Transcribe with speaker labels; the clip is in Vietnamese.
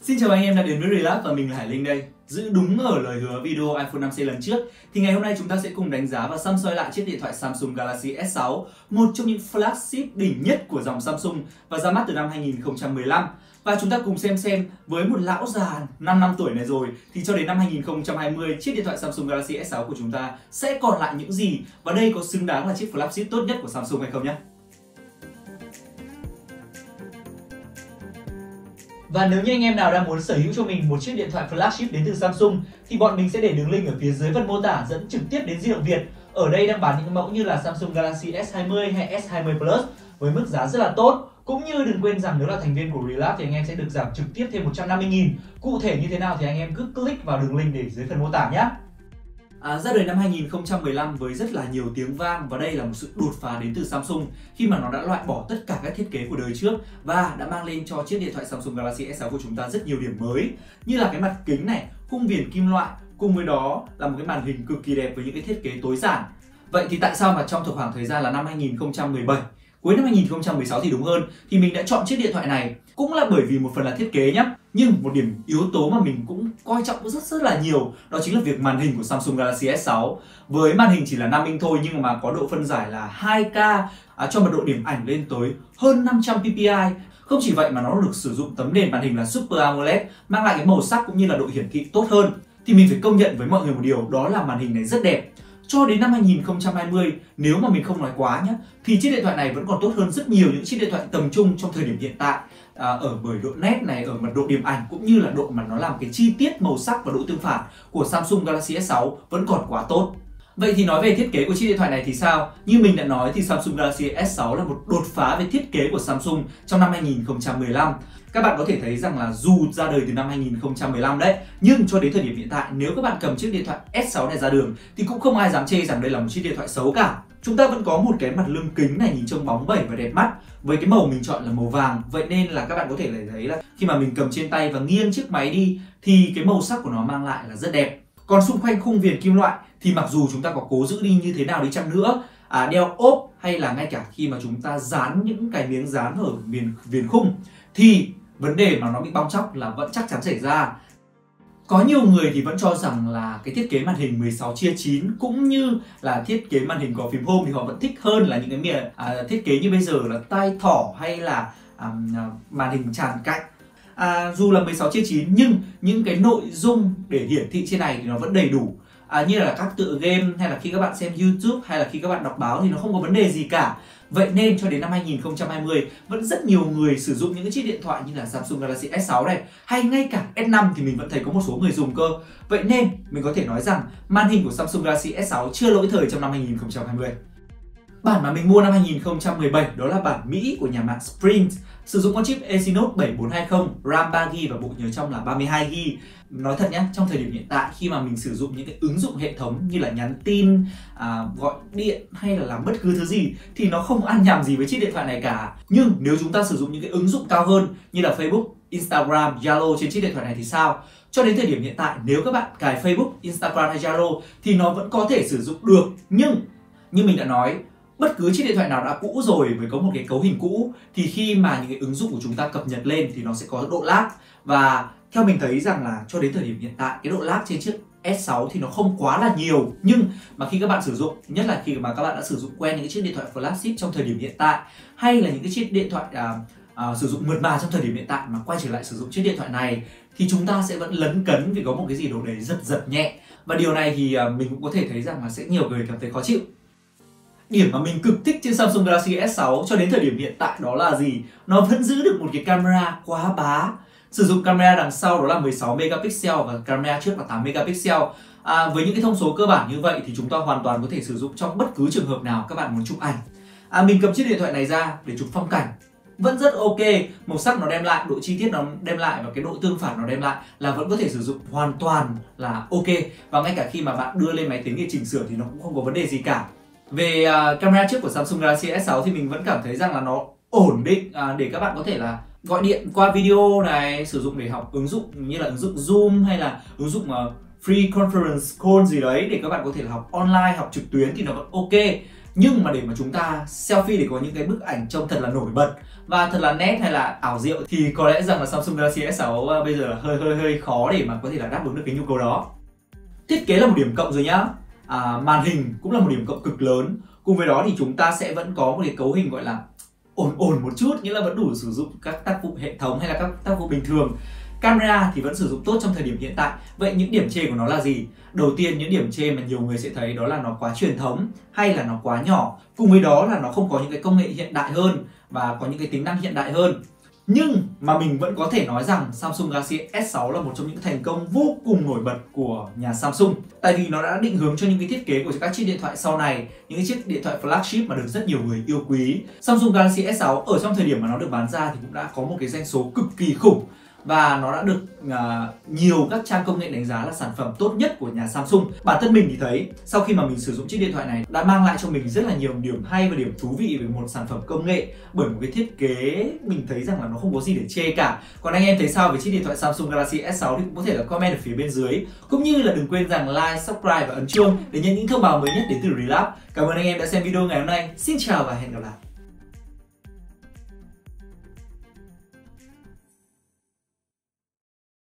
Speaker 1: Xin chào anh em đã đến với Relab và mình là Hải Linh đây. Giữ đúng ở lời hứa video iPhone 5C lần trước thì ngày hôm nay chúng ta sẽ cùng đánh giá và săm soi lại chiếc điện thoại Samsung Galaxy S6, một trong những flagship đỉnh nhất của dòng Samsung và ra mắt từ năm 2015. Và chúng ta cùng xem với một lão già 5 năm tuổi này rồi thì cho đến năm 2020 chiếc điện thoại Samsung Galaxy S6 của chúng ta sẽ còn lại những gì và đây có xứng đáng là chiếc flagship tốt nhất của Samsung hay không nhé. Và nếu như anh em nào đang muốn sở hữu cho mình một chiếc điện thoại flagship đến từ Samsung thì bọn mình sẽ để đường link ở phía dưới phần mô tả dẫn trực tiếp đến Di động Việt. Ở đây đang bán những mẫu như là Samsung Galaxy S20 hay S20 Plus với mức giá rất là tốt. Cũng như đừng quên rằng nếu là thành viên của Relab thì anh em sẽ được giảm trực tiếp thêm 150.000. Cụ thể như thế nào thì anh em cứ click vào đường link để dưới phần mô tả nhé. Ra đời năm 2015 với rất là nhiều tiếng vang và đây là một sự đột phá đến từ Samsung khi mà nó đã loại bỏ tất cả các thiết kế của đời trước và đã mang lên cho chiếc điện thoại Samsung Galaxy S6 của chúng ta rất nhiều điểm mới, như là cái mặt kính này, khung viền kim loại, cùng với đó là một cái màn hình cực kỳ đẹp với những cái thiết kế tối giản. Vậy thì tại sao mà trong khoảng thời gian là năm 2017, cuối năm 2016 thì đúng hơn, thì mình đã chọn chiếc điện thoại này? Cũng là bởi vì một phần là thiết kế nhé, nhưng một điểm yếu tố mà mình cũng coi trọng rất là nhiều đó chính là việc màn hình của Samsung Galaxy S6. Với màn hình chỉ là 5 inch thôi nhưng mà có độ phân giải là 2K, cho mật độ điểm ảnh lên tới hơn 500 ppi. Không chỉ vậy mà nó được sử dụng tấm nền màn hình là Super AMOLED, mang lại cái màu sắc cũng như là độ hiển thị tốt hơn. Thì mình phải công nhận với mọi người một điều, đó là màn hình này rất đẹp. Cho đến năm 2020, nếu mà mình không nói quá nhé, thì chiếc điện thoại này vẫn còn tốt hơn rất nhiều những chiếc điện thoại tầm trung trong thời điểm hiện tại. Ở bởi độ nét này, ở mật độ điểm ảnh cũng như là độ mà nó làm cái chi tiết màu sắc và độ tương phản của Samsung Galaxy S6 vẫn còn quá tốt. Vậy thì nói về thiết kế của chiếc điện thoại này thì sao? Như mình đã nói thì Samsung Galaxy S6 là một đột phá về thiết kế của Samsung trong năm 2015. Các bạn có thể thấy rằng là dù ra đời từ năm 2015 đấy, nhưng cho đến thời điểm hiện tại nếu các bạn cầm chiếc điện thoại S6 này ra đường thì cũng không ai dám chê rằng đây là một chiếc điện thoại xấu cả. Chúng ta vẫn có một cái mặt lưng kính này nhìn trông bóng bẩy và đẹp mắt. Với cái màu mình chọn là màu vàng, vậy nên là các bạn có thể thấy là khi mà mình cầm trên tay và nghiêng chiếc máy đi thì cái màu sắc của nó mang lại là rất đẹp. Còn xung quanh khung viền kim loại thì mặc dù chúng ta có cố giữ đi như thế nào đi chăng nữa, đeo ốp hay là ngay cả khi mà chúng ta dán những cái miếng dán ở viền khung thì vấn đề mà nó bị bong tróc là vẫn chắc chắn xảy ra. Có nhiều người thì vẫn cho rằng là cái thiết kế màn hình 16:9 cũng như là thiết kế màn hình có phím home thì họ vẫn thích hơn là những cái thiết kế như bây giờ là tai thỏ hay là màn hình tràn cạnh. Dù là 16:9 nhưng những cái nội dung để hiển thị trên này thì nó vẫn đầy đủ. Như là các tựa game hay là khi các bạn xem YouTube hay là khi các bạn đọc báo thì nó không có vấn đề gì cả. Vậy nên cho đến năm 2020 vẫn rất nhiều người sử dụng những cái chiếc điện thoại như là Samsung Galaxy S6 này hay ngay cả S5 thì mình vẫn thấy có một số người dùng cơ. Vậy nên mình có thể nói rằng màn hình của Samsung Galaxy S6 chưa lỗi thời trong năm 2020. Bản mà mình mua năm 2017 đó là bản Mỹ của nhà mạng Sprint, sử dụng con chip Exynos 7420, RAM 3GB và bộ nhớ trong là 32GB. Nói thật nhé, trong thời điểm hiện tại khi mà mình sử dụng những cái ứng dụng hệ thống như là nhắn tin, gọi điện hay là làm bất cứ thứ gì thì nó không ăn nhầm gì với chiếc điện thoại này cả. Nhưng nếu chúng ta sử dụng những cái ứng dụng cao hơn như là Facebook, Instagram, Zalo trên chiếc điện thoại này thì sao? Cho đến thời điểm hiện tại nếu các bạn cài Facebook, Instagram hay Zalo thì nó vẫn có thể sử dụng được. Nhưng như mình đã nói, bất cứ chiếc điện thoại nào đã cũ rồi với có một cái cấu hình cũ thì khi mà những cái ứng dụng của chúng ta cập nhật lên thì nó sẽ có độ lag. Và theo mình thấy rằng là cho đến thời điểm hiện tại cái độ lag trên chiếc S6 thì nó không quá là nhiều. Nhưng mà khi các bạn sử dụng, nhất là khi mà các bạn đã sử dụng quen những cái chiếc điện thoại flagship trong thời điểm hiện tại hay là những cái chiếc điện thoại sử dụng mượt mà trong thời điểm hiện tại mà quay trở lại sử dụng chiếc điện thoại này thì chúng ta sẽ vẫn lấn cấn vì có một cái gì đó đấy giật nhẹ. Và điều này thì mình cũng có thể thấy rằng là sẽ nhiều người cảm thấy khó chịu. Điểm mà mình cực thích trên Samsung Galaxy S6 cho đến thời điểm hiện tại đó là gì? Nó vẫn giữ được một cái camera quá bá. Sử dụng camera đằng sau đó là 16 megapixel và camera trước là 8 megapixel. Với những cái thông số cơ bản như vậy thì chúng ta hoàn toàn có thể sử dụng trong bất cứ trường hợp nào các bạn muốn chụp ảnh. Mình cầm chiếc điện thoại này ra để chụp phong cảnh vẫn rất ok, màu sắc nó đem lại, độ chi tiết nó đem lại và cái độ tương phản nó đem lại là vẫn có thể sử dụng hoàn toàn là ok. Và ngay cả khi mà bạn đưa lên máy tính để chỉnh sửa thì nó cũng không có vấn đề gì cả. Về camera trước của Samsung Galaxy S6 thì mình vẫn cảm thấy rằng là nó ổn định để các bạn có thể là gọi điện qua video này, sử dụng để học ứng dụng như là ứng dụng Zoom hay là ứng dụng free conference call gì đấy để các bạn có thể là học online, học trực tuyến thì nó vẫn ok.
Speaker 2: Nhưng mà để mà chúng ta selfie để có những cái bức ảnh trông thật là nổi bật và thật là nét hay là ảo diệu thì có lẽ rằng là Samsung Galaxy S6 bây giờ là hơi khó để mà có thể là đáp ứng được cái nhu cầu đó. Thiết kế là một điểm cộng rồi nhá. Màn hình cũng là một điểm cộng cực lớn. Cùng với đó thì chúng ta sẽ vẫn có một cái cấu hình gọi là ổn một chút, nghĩa là vẫn đủ sử dụng các tác vụ hệ thống hay là các tác vụ bình thường. Camera thì vẫn sử dụng tốt trong thời điểm hiện tại. Vậy những điểm chê của nó là gì? Đầu tiên, những điểm chê mà nhiều người sẽ thấy đó là nó quá truyền thống hay là nó quá nhỏ. Cùng với đó là nó không có những cái công nghệ hiện đại hơn và có những cái tính năng hiện đại hơn. Nhưng mà mình vẫn có thể nói rằng Samsung Galaxy S6 là một trong những thành công vô cùng nổi bật của nhà Samsung. Tại vì nó đã định hướng cho những cái thiết kế của các chiếc điện thoại sau này, những cái chiếc điện thoại flagship mà được rất nhiều người yêu quý. Samsung Galaxy S6 ở trong thời điểm mà nó được bán ra thì cũng đã có một cái doanh số cực kỳ khủng. Và nó đã được nhiều các trang công nghệ đánh giá là sản phẩm tốt nhất của nhà Samsung. Bản thân mình thì thấy sau khi mà mình sử dụng chiếc điện thoại này đã mang lại cho mình rất là nhiều điểm hay và điểm thú vị về một sản phẩm công nghệ. Bởi một cái thiết kế mình thấy rằng là nó không có gì để chê cả. Còn anh em thấy sao về chiếc điện thoại Samsung Galaxy S6 thì cũng có thể là comment ở phía bên dưới. Cũng như là đừng quên rằng like, subscribe và ấn chuông để nhận những thông báo mới nhất đến từ Relab. Cảm ơn anh em đã xem video ngày hôm nay. Xin chào và hẹn gặp lại.